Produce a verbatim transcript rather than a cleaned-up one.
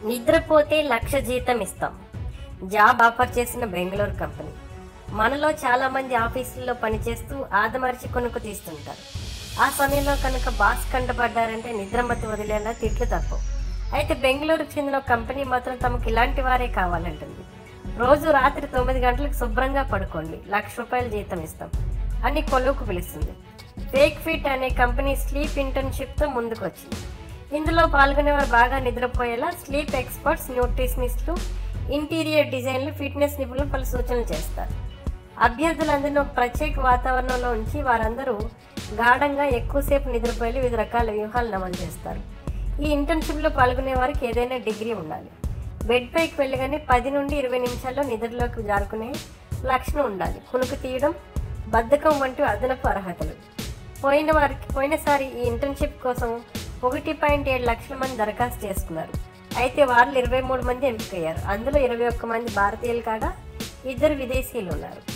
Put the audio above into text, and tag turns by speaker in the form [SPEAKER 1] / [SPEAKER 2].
[SPEAKER 1] నిద్రపోతే లక్ష జీతం ఇస్తాం. జాబ్ ఆఫర్ చేసిన బెంగళూరు కంపెనీ. మనలో చాలా మంది ఆఫీసుల్లో పనిచేస్తూ ఆదమర్చి కొనుక్కు తీస్తుంటారు. ఆ సమయంలో కనుక బాస్ కంటపడ్డారంటే నిద్రమత్తు వదిలేలా తిట్లు తప్పవు. అయితే బెంగళూరుకు చెందిన ఒక కంపెనీ మాత్రం తమకు ఇలాంటి వారే కావాలంటుంది. రోజు రాత్రి తొమ్మిది గంటలకు శుభ్రంగా పడుకోండి, లక్ష రూపాయల జీతం ఇస్తాం అని కొలువుకు పిలుస్తుంది. ఫేక్ ఫిట్ అనే కంపెనీ స్లీప్ ఇంటర్న్షిప్తో ముందుకు వచ్చింది. ఇందులో పాల్గొనేవారు బాగా నిద్రపోయేలా స్లీప్ ఎక్స్పర్ట్స్, న్యూట్రిషనిస్టులు, ఇంటీరియర్ డిజైన్లు, ఫిట్నెస్ నిపుణులు పలు సూచనలు చేస్తారు. అభ్యర్థులందరినీ ఒక ప్రత్యేక వాతావరణంలో ఉంచి వారందరూ గాఢంగా ఎక్కువసేపు నిద్రపోయేలా వివిధ రకాల వ్యూహాలను అమలు చేస్తారు. ఈ ఇంటర్న్షిప్లో పాల్గొనే వారికి ఏదైనా డిగ్రీ ఉండాలి. బెడ్ పైకి వెళ్ళగానే పది నుండి ఇరవై నిమిషాల్లో నిద్రలోకి జారుకునే లక్షణం ఉండాలి. కునుకు తీయడం, బద్ధకం వంటి అదనపు అర్హతలు. పోయిన వారికి పోయినసారి ఈ ఇంటర్న్షిప్ కోసం ఒకటి పాయింట్ ఏడు లక్షల మంది దరఖాస్తు చేసుకున్నారు. అయితే వారిలో ఇరవై మూడు మంది ఎంపికయ్యారు. అందులో ఇరవై ఒక్క మంది భారతీయులు కాగా ఇద్దరు విదేశీయులు ఉన్నారు.